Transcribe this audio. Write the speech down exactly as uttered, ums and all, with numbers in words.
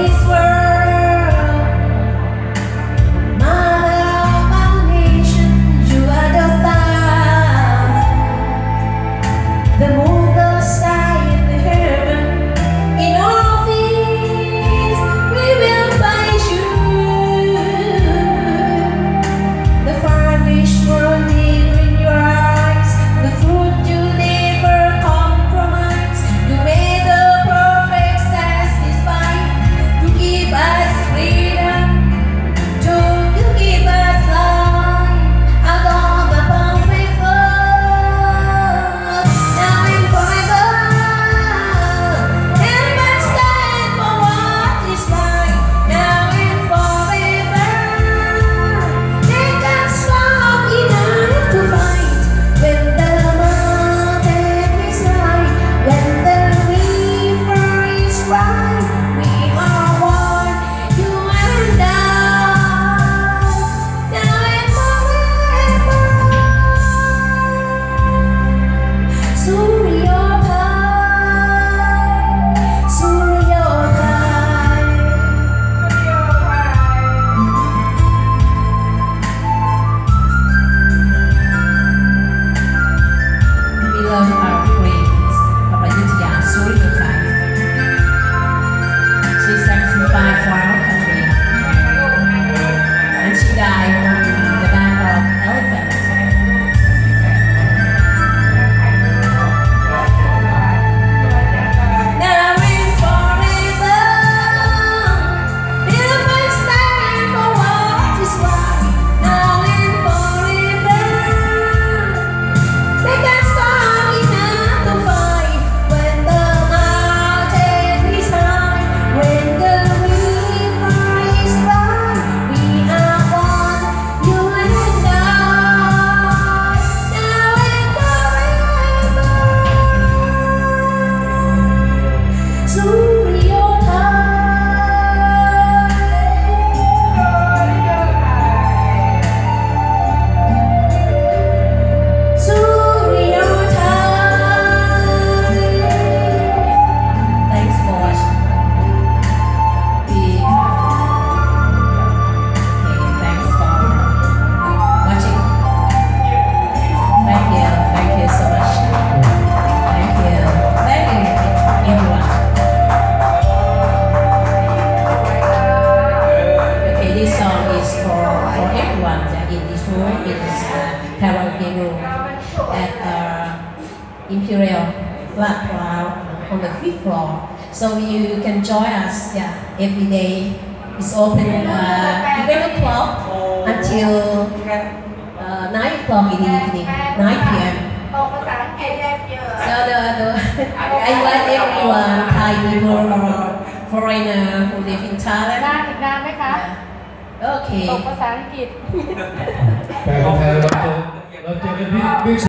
At uh, Imperial Flat Cloud on the fifth floor. So you can join us, yeah, every day. It's open uh, eleven o'clock until uh, nine o'clock in the evening, nine p m So the, the, I invite everyone, Thai people or foreigner who live in Thailand. นานอีกนานไหมคะ Okay. ตกภาษาอังกฤษแต่คนไทยเราเจอเราเจอกันที่